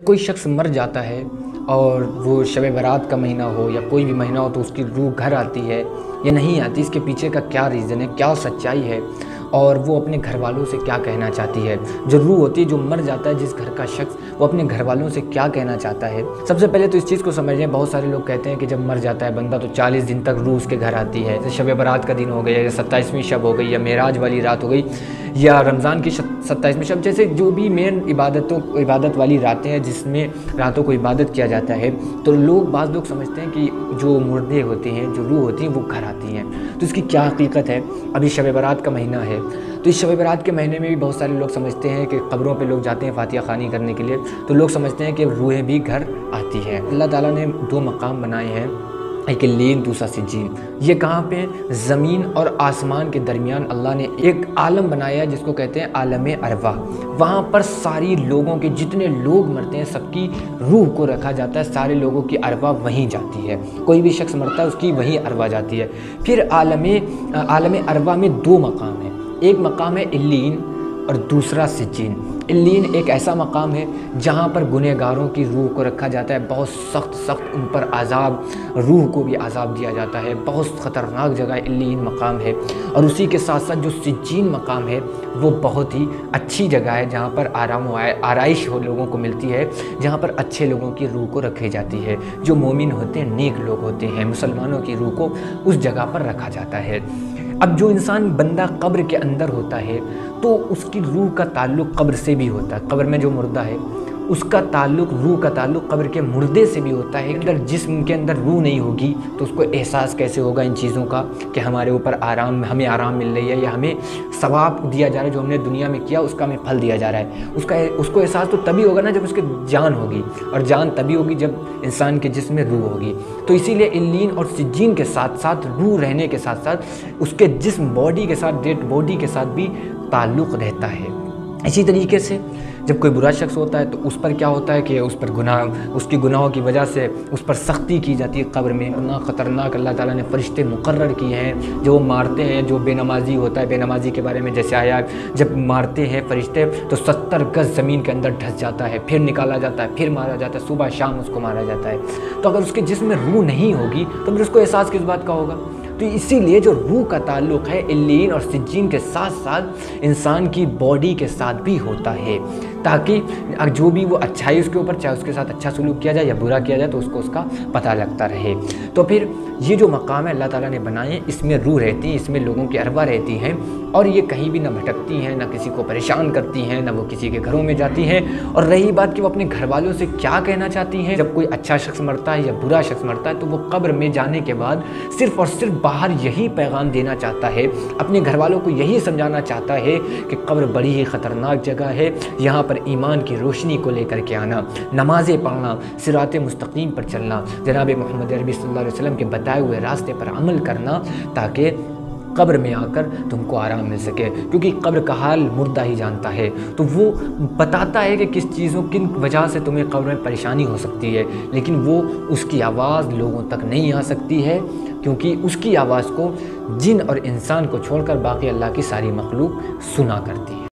کوئی شخص مر جاتا ہے اور وہ شب برات کا مہینہ ہو یا کوئی بھی مہینہ ہو تو اس کی روح گھر آتی ہے یا نہیں آتی، اس کے پیچھے کا کیا ریزن ہے، کیا سچائی ہے اور وہ اپنے گھر والوں سے کیا کہنا چاہتی ہے۔ جو روح ہوتی ہے، جو مر جاتا ہے جس گھر کا شخص، وہ اپنے گھر والوں سے کیا کہنا چاہتا ہے۔ سب سے پہلے تو اس چیز کو سمجھیں، بہت سارے لوگ کہتے ہیں کہ جب مر جاتا ہے بندہ تو 40 دن تک روح اس کے گھر آتی ہے، جیسے شب برات کا دن ہو گیا یا 27ویں شب ہو گئی یا معراج والی رات ہو گئی یا رمضان کی 27ویں شب، جیسے جو بھی مین عبادت والی راتیں ہیں جس میں راتوں کو عبادت کیا جاتا ہے، تو بعض لوگ سمجھتے ہیں کہ جو مردے ہوتے ہیں، جو روح ہوتی ہیں، وہ گھر آتی ہیں۔ تو اس کی کیا حقیقت ہے؟ ابھی شب برات کا مہینہ ہے، تو اس شب برات کے مہینے میں بھی بہت سارے لوگ سمجھتے ہیں کہ قبروں پہ لوگ جاتے ہیں فاتحہ خوانی کرنے کے لیے، تو لوگ سمجھتے ہیں کہ روحیں بھی گھر آتی ہیں۔ اللہ تعالیٰ نے 2 مقام بنائے ہیں، ایک علیین، دوسرا سجین۔ یہ کہاں پہ؟ زمین اور آسمان کے درمیان اللہ نے ایک عالم بنایا ہے جس کو کہتے ہیں عالم ارواح۔ وہاں پر ساری لوگوں کے جتنے لوگ مرتے ہیں سب کی روح کو رکھا جاتا ہے، سارے لوگوں کی ارواح وہیں جاتی ہے، کوئی بھی شخص مرتا ہے اس کی وہیں ارواح جاتی ہے۔ پھر عالم ارواح میں 2 مقام ہیں، ایک مقام ہے علیین اور دوسرا سجین۔ علیین ایک ایسا مقام ہے جہاں پر گنہگاروں کی روح کو رکھا جاتا ہے، بہت سخت ان پر عذاب، روح کو بھی عذاب دیا جاتا ہے، بہت خطرناک جگہ علیین مقام ہے۔ اور اسی کے ساتھ ساتھ جو سجین مقام ہے وہ بہت ہی اچھی جگہ ہے، جہاں پر آرام و آرائش لوگوں کو ملتی ہے، جہاں پر اچھے لوگوں کی روح کو رکھی جاتی ہے، جو مومن ہوتے ہیں، نیک لوگ ہوتے ہیں، مسلمانوں کی روح کو اس جگہ پر رکھا جاتا ہے۔ اب جو انسان بندہ قبر کے اندر ہوتا ہے تو اس کی روح کا تعلق قبر سے بھی ہوتا ہے، قبر میں جو مردہ ہے اس کا تعلق، روح کا تعلق قبر کے مردے سے بھی ہوتا ہے۔ اگر جسم کے اندر روح نہیں ہوگی تو اس کو احساس کیسے ہوگا ان چیزوں کا کہ ہمارے اوپر ہمیں آرام مل رہی ہے یا ہمیں ثواب دیا جا رہا ہے، جو ہم نے دنیا میں کیا اس کا ہمیں پھل دیا جا رہا ہے۔ اس کو احساس تو تبھی ہوگا نا جب اس کے جان ہوگی، اور جان تبھی ہوگی جب انسان کے جسم میں روح ہوگی۔ تو اسی لیے علیین اور سجین کے ساتھ ساتھ روح رہنے کے ساتھ ساتھ اس کے جسم، باڈی کے ساتھ، ڈیڈ باڈی کے ساتھ بھی تعلق رہتا ہے۔ اسی طریقے سے جب کوئی برا شخص ہوتا ہے تو اس پر کیا ہوتا ہے کہ اس پر اس کی گناہوں کی وجہ سے اس پر سختی کی جاتی ہے قبر میں۔ خطرناک اللہ تعالیٰ نے فرشتے مقرر کیے ہیں جو مارتے ہیں، جو بے نمازی ہوتا ہے، بے نمازی کے بارے میں جیسے آیا جب مارتے ہیں فرشتے تو 70 گز زمین کے اندر ڈھس جاتا ہے، پھر نکالا جاتا ہے، پھر مارا جاتا ہے، صبح شام اس کو مارا جاتا ہے۔ تو اگر اس کے جسم میں روح نہیں ہوگی تو پھر اس کو احساس کس بات کا ہوگا؟ تو اسی لیے جو روح کا تعلق ہے علیین اور سجین کے ساتھ ساتھ انسان کی باڈی کے ساتھ بھی ہوتا ہے، تاکہ جو بھی وہ اچھائی اس کے اوپر، چاہے اس کے ساتھ اچھا سلوک کیا جائے یا برا کیا جائے، تو اس کو اس کا پتہ لگتا رہے۔ تو پھر یہ جو مقام ہے اللہ تعالیٰ نے بنائے، اس میں روح رہتی ہے، اس میں لوگوں کی ارواح رہتی ہیں، اور یہ کہیں بھی نہ بھٹکتی ہیں، نہ کسی کو پریشان کرتی ہیں، نہ وہ کسی کے گھروں میں جاتی ہیں۔ اور رہی بات کہ وہ اپنے گھر والوں سے کیا کہنا چاہتی ہیں، جب کوئی اچھا شخص مرتا ہے یا برا شخص مرتا ہے تو وہ قبر میں جانے کے بعد صرف اور صرف باہر یہی پیغام دینا چاہتا ہے، اپنے گھر والوں کو یہی سمجھانا چاہتا ہے کہ قبر بڑی ہی خطرناک جگہ ہے، یہاں پر ایمان کی روشنی کو لے کر کے آنا، نمازیں پڑھنا، صراط مستقیم پر چلنا، جناب محمد عربی صلی اللہ علیہ وسلم کے بتائے ہوئے راستے پر عمل کرنا، تاکہ قبر میں آ کر تم کو آرام مل سکے۔ کیونکہ قبر کا حال مردہ ہی جانتا ہے، تو وہ بتاتا ہے کہ کن وجہ سے تمہیں قبر میں پریشانی ہو سکتی ہے، لیکن وہ اس کی آواز لوگوں تک نہیں آ سکتی ہے، کیونکہ اس کی آواز کو جن اور انسان کو چھوڑ کر باقی اللہ کی ساری مخلوق سنا کرتی ہے۔